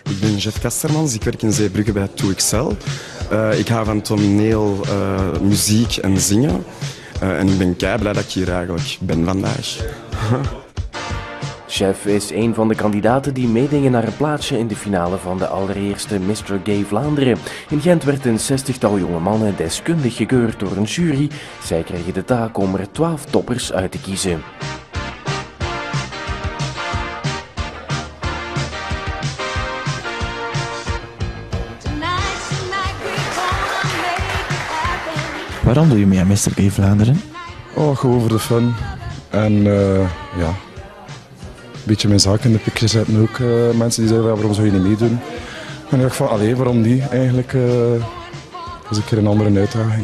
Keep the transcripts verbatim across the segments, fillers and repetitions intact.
Ik ben Jeff Kastermans, ik werk in Zeebrugge bij twee X L. Uh, ik hou van toneel, uh, muziek en zingen. Uh, en ik ben kei blij dat ik hier eigenlijk ben vandaag. Jeff is een van de kandidaten die meedingen naar een plaatsje in de finale van de allereerste mister Gay Vlaanderen. In Gent werd een zestigtal jonge mannen deskundig gekeurd door een jury. Zij kregen de taak om er twaalf toppers uit te kiezen. Waarom doe je mee aan mister Gay Vlaanderen? Oh, gewoon voor de fun. En uh, ja, een beetje mijn zaak in de picture zetten ook. Uh, mensen die zeggen, ja, waarom zou je niet meedoen? En ik dacht van, allee, waarom niet? Eigenlijk uh, is een keer een andere uitdaging.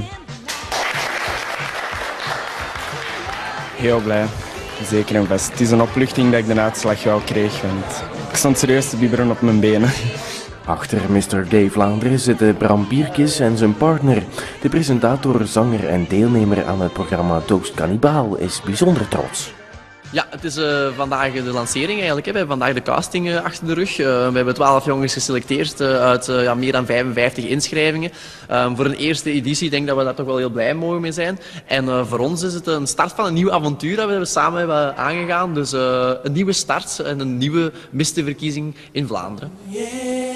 Heel blij. Zeker en vast. Het is een opluchting dat ik de uitslag wel kreeg, want ik stond serieus te bibberen op mijn benen. Achter mister Gay Vlaanderen zitten Bram Bierkes en zijn partner. De presentator, zanger en deelnemer aan het programma Toast Cannibaal is bijzonder trots. Ja, het is uh, vandaag de lancering eigenlijk. Hè. We hebben vandaag de casting uh, achter de rug. Uh, we hebben twaalf jongens geselecteerd uh, uit uh, ja, meer dan vijfenvijftig inschrijvingen. Um, voor een eerste editie denk ik dat we daar toch wel heel blij mogen mee zijn. En uh, voor ons is het een start van een nieuw avontuur dat we samen hebben aangegaan. Dus uh, een nieuwe start en een nieuwe misterverkiezing in Vlaanderen. Yeah.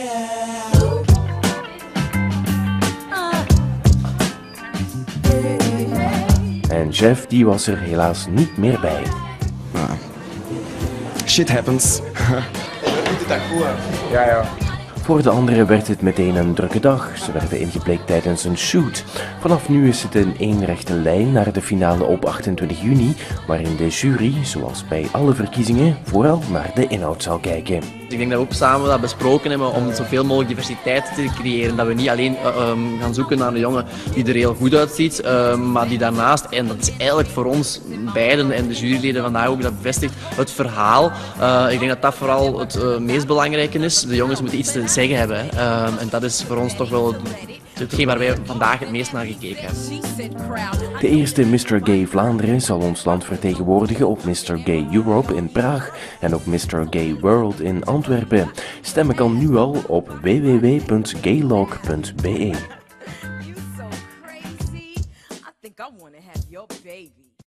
En Jeff die was er helaas niet meer bij. Ah. Shit happens. Doet het dat goed? Ja, ja. Voor de anderen werd het meteen een drukke dag. Ze werden ingepleegd tijdens een shoot. Vanaf nu is het een eenrechte lijn naar de finale op achtentwintig juni, waarin de jury, zoals bij alle verkiezingen, vooral naar de inhoud zal kijken. Ik denk dat we ook samen dat besproken hebben om zoveel mogelijk diversiteit te creëren. Dat we niet alleen uh, um, gaan zoeken naar een jongen die er heel goed uitziet, uh, maar die daarnaast, en dat is eigenlijk voor ons beiden en de juryleden vandaag ook dat bevestigt, het verhaal. Uh, ik denk dat dat vooral het uh, meest belangrijke is. De jongens moeten iets te zeggen hebben. Hè. Uh, en dat is voor ons toch wel hetgeen waar wij vandaag het meest naar gekeken hebben. De eerste mister Gay Vlaanderen zal ons land vertegenwoordigen op mister Gay Europe in Praag en op mister Gay World in Antwerpen. Stemmen kan nu al op w w w punt gaylog punt b e.